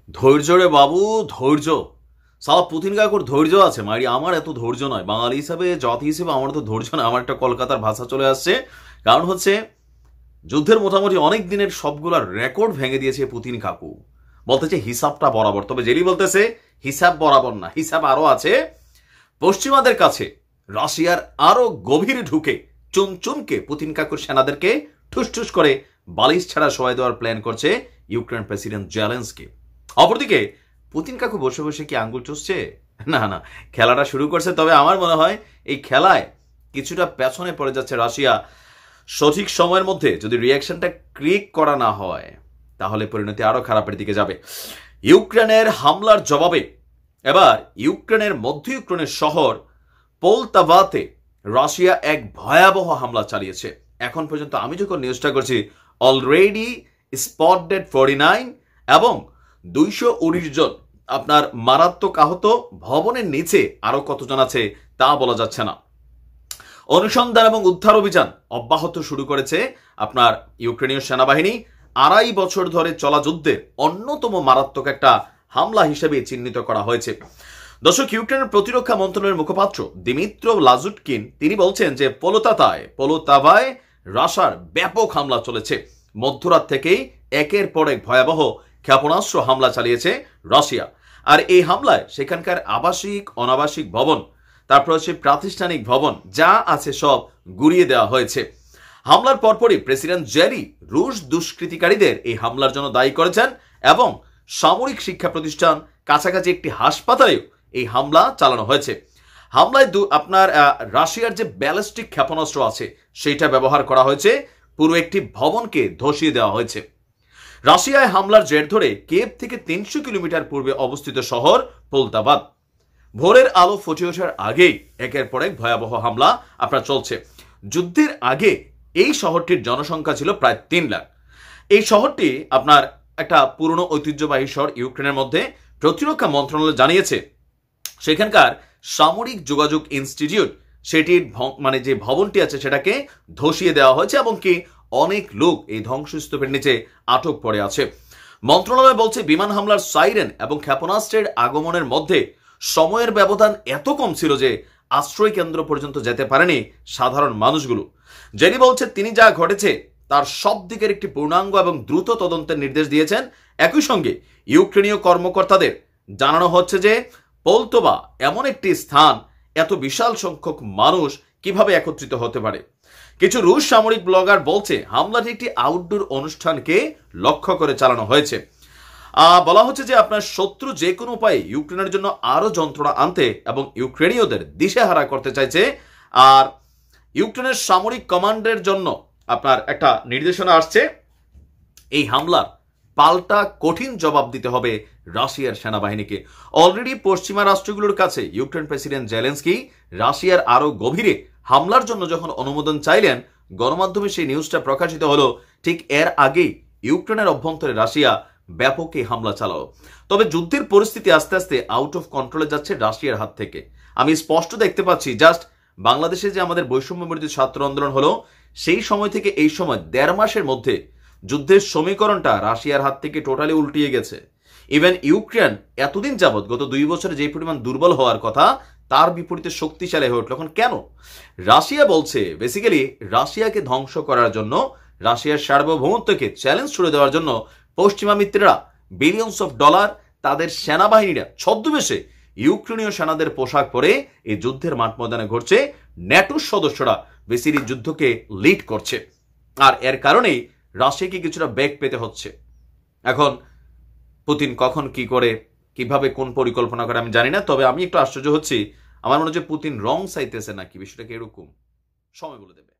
ধৈর্য রে বাবু, ধৈর্য। সালা পুতিন কাকুর ধৈর্য আছে মারি, আমার এত ধৈর্য নয়। বাঙালি হিসাবে, জাতি হিসেবে আমার তো ধৈর্য নয়। আমার একটা কলকাতার ভাষা চলে আসছে। কারণ হচ্ছে যুদ্ধের মোটামুটি অনেক দিনের সবগুলার রেকর্ড ভেঙে দিয়েছে পুতিন কাকু। বলতেছে হিসাবটা বরাবর, তবে জেলি বলতেছে হিসাব বরাবর না, হিসাব আরো আছে। পশ্চিমাদের কাছে রাশিয়ার আরো গভীরে ঢুকে চুনচুনকে পুতিন কাকুর সেনাদেরকে ঠুসঠুস করে বালিশ ছাড়া সহায় দেওয়ার প্ল্যান করছে ইউক্রেন প্রেসিডেন্ট জেলেনস্কি। অপরদিকে পুতিন কাকু বসে বসে কি আঙ্গুল চুষছে? না না, খেলাটা শুরু করছে। তবে আমার মনে হয় এই খেলায় কিছুটা পেছনে পড়ে যাচ্ছে রাশিয়া। সঠিক সময়ের মধ্যে যদি রিয়াকশনটা ক্রিক করা না হয় তাহলে পরিণতি আরো খারাপের দিকে যাবে। ইউক্রেনের হামলার জবাবে এবার ইউক্রেনের মধ্য ইউক্রেনের শহর পোলতাভাতে রাশিয়া এক ভয়াবহ হামলা চালিয়েছে। এখন পর্যন্ত আমি যখন নিউজটা করছি অলরেডি স্পট ডেড 49 এবং 219 জন আপনার মারাত্মক আহত। ভবনের নিচে আরো কতজন আছে তা বলা যাচ্ছে না। অনুসন্ধান এবং উদ্ধার অভিযান অব্যাহত শুরু করেছে আপনার ইউক্রেনীয় সেনাবাহিনী। 2.5 বছর ধরে চলা যুদ্ধের অন্যতম মারাত্মক একটা হামলা হিসেবে চিহ্নিত করা হয়েছে। দর্শক, ইউক্রেনের প্রতিরক্ষা মন্ত্রণালয়ের মুখপাত্র দিমিত্র লাজুটকিন তিনি বলছেন যে পোলোতাভায় রাশিয়ার ব্যাপক হামলা চলেছে। মধ্যরাত থেকেই একের পর এক ভয়াবহ ক্ষেপণাস্ত্র হামলা চালিয়েছে রাশিয়া। আর এই হামলায় সেখানকার আবাসিক অনাবাসিক ভবন, তারপর হচ্ছে প্রাতিষ্ঠানিক ভবন যা আছে সব গুড়িয়ে দেওয়া হয়েছে। হামলার পরপরই প্রেসিডেন্ট জেরি রুশ দুষ্কৃতিকারীদের এই হামলার জন্য দায়ী করেছেন এবং সামরিক শিক্ষা প্রতিষ্ঠান, কাছাকাছি একটি হাসপাতালেও এই হামলা চালানো হয়েছে। হামলায় আপনার রাশিয়ার যে ব্যালিস্টিক ক্ষেপণাস্ত্র আছে সেইটা ব্যবহার করা হয়েছে। পুরো একটি ভবনকে ধসিয়ে দেওয়া হয়েছে। রাশিয়ায় হামলার জের ধরে কিয়েভ থেকে 300 কিলোমিটার পূর্বে অবস্থিত শহর পোলতাভাত ভোরের আলো ফুটে ওঠার আগেই একের পর এক ভয়াবহ হামলা আপনার চলছে। যুদ্ধের আগে এই শহরটির জনসংখ্যা ছিল প্রায় 3 লাখ। এই শহরটি আপনার একটা পুরনো ঐতিহ্যবাহী শহর ইউক্রেনের মধ্যে। প্রতিরক্ষা মন্ত্রণালয় জানিয়েছে সেখানকার সামরিক যোগাযোগ ইনস্টিটিউট সেটির মানে যে ভবনটি আছে সেটাকে ধসিয়ে দেওয়া হয়েছে এবং কি অনেক লোক এই ধ্বংসস্তূপের নিচে আটক পড়ে আছে। মন্ত্রণালয় বলছে বিমান হামলার সাইরেন এবং ক্ষেপণাস্ত্রের আগমনের মধ্যে সময়ের ব্যবধান এত কম ছিল যে আশ্রয় কেন্দ্র পর্যন্ত যেতে পারেনি সাধারণ মানুষগুলো। জেরি বলছে তিনি যা ঘটেছে তার সব দিকের একটি পূর্ণাঙ্গ এবং দ্রুত তদন্তের নির্দেশ দিয়েছেন। একই সঙ্গে ইউক্রেনীয় কর্মকর্তাদের জানানো হচ্ছে যে পোলতোভা এমন একটি স্থান, এত বিশাল সংখ্যক মানুষ কিভাবে একত্রিত হতে পারে। কিছু রুশ সামরিক ব্লগার বলছে হামলাটি একটি আউটডোর অনুষ্ঠানকে লক্ষ্য করে চালানো হয়েছে। বলা হচ্ছে যে আপনার শত্রু যে কোনো উপায়ে ইউক্রেনের জন্য আরো যন্ত্রণা আনতে এবং ইউক্রেনীয়দের দিশেহারা করতে চাইছে। আর ইউক্রেনের সামরিক কমান্ডের জন্য আপনার একটা নির্দেশনা আসছে, এই হামলার পাল্টা কঠিন জবাব দিতে হবে রাশিয়ার সেনাবাহিনীকে। অলরেডি পশ্চিমা রাষ্ট্রগুলোর কাছে ইউক্রেন প্রেসিডেন্ট জেলেনস্কি রাশিয়ার আরো গভীরে হামলার জন্য যখন অনুমোদন চাইলেন, গণমাধ্যমে সেই নিউজটা প্রকাশিত হলো ঠিক এর আগেই ইউক্রেনের অভ্যন্তরে রাশিয়া ব্যাপক এই হামলা চালালো। তবে যুদ্ধের পরিস্থিতি আস্তে আস্তে আউট অফ কন্ট্রোলে যাচ্ছে রাশিয়ার হাত থেকে। আমি স্পষ্ট দেখতে পাচ্ছি জাস্ট বাংলাদেশে যে আমাদের বৈষম্য বিরোধী ছাত্র আন্দোলন হলো সেই সময় থেকে এই সময় 1.5 মাসের মধ্যে যুদ্ধের সমীকরণটা রাশিয়ার হাত থেকে টোটালি উল্টিয়ে গেছে। ইভেন ইউক্রেন এতদিন যাবৎ গত 2 বছরে যে পরিমাণ দুর্বল হওয়ার কথা তার বিপরীতে শক্তিশালী হয়ে উঠল। এখন কেন? রাশিয়া বলছে বেসিক্যালি রাশিয়াকে ধ্বংস করার জন্য, রাশিয়ার সার্বভৌমত্বকে চ্যালেঞ্জ ছুড়ে দেওয়ার জন্য পশ্চিমা মিত্ররা বিলিয়নস অফ ডলার, তাদের সেনাবাহিনীরা ছদ্মবেশে ইউক্রেনীয় সেনাদের পোশাক পরে এই যুদ্ধের মাঠ ময়দানে ঘটছে। ন্যাটোর সদস্যরা বেসিক্যালি যুদ্ধকে লিড করছে। আর এর কারণেই রাশিয়াকে কিছুটা বেগ পেতে হচ্ছে। এখন পুতিন কখন কি করে, কিভাবে কোন পরিকল্পনা করে আমি জানি না। তবে আমি একটু আশ্চর্য হচ্ছি, আমার মনে হচ্ছে পুতিন রং চাইতেছে নাকি, বিষয়টাকে এরকম সময় বলে দেবে।